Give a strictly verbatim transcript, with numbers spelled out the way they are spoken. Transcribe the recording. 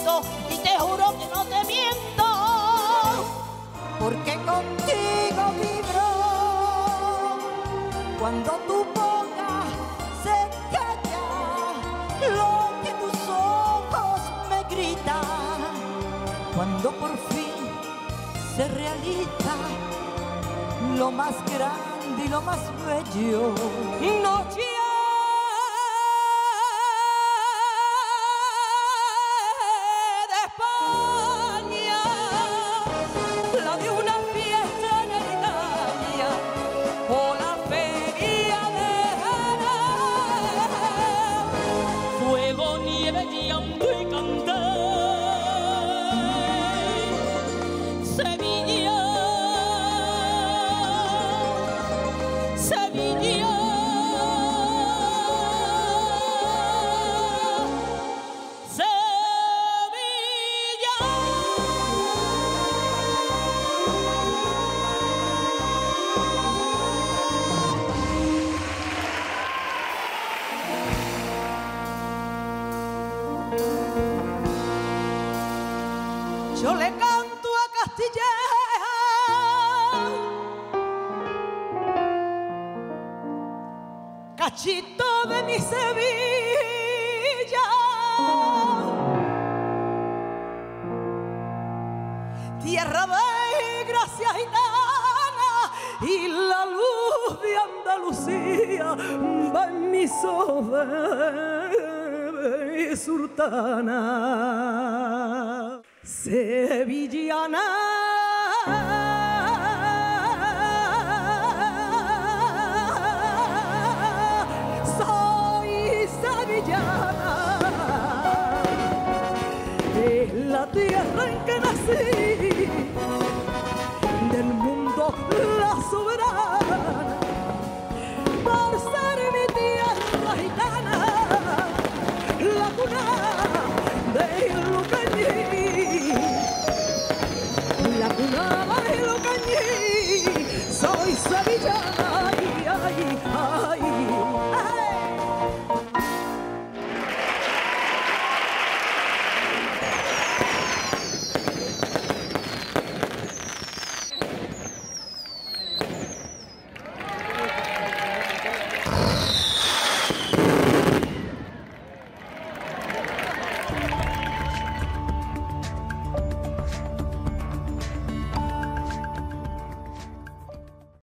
siento y te juro que no te miento, porque contigo vibro cuando tu boca se calla, lo que tus ojos me gritan, cuando por fin se realiza lo más grande y lo más bello. Noche yo le canto a Castilleja, cachito de mi Sevilla, tierra de gracia gitana y la luz de Andalucía va en mis ojos de sultana. Sevillana, soy sevillana, es la tierra en que nací, del mundo la soberana, por ser mi tierra gitana, la cuna de Lucañí. La cuna de Lucañí, soy sevillana.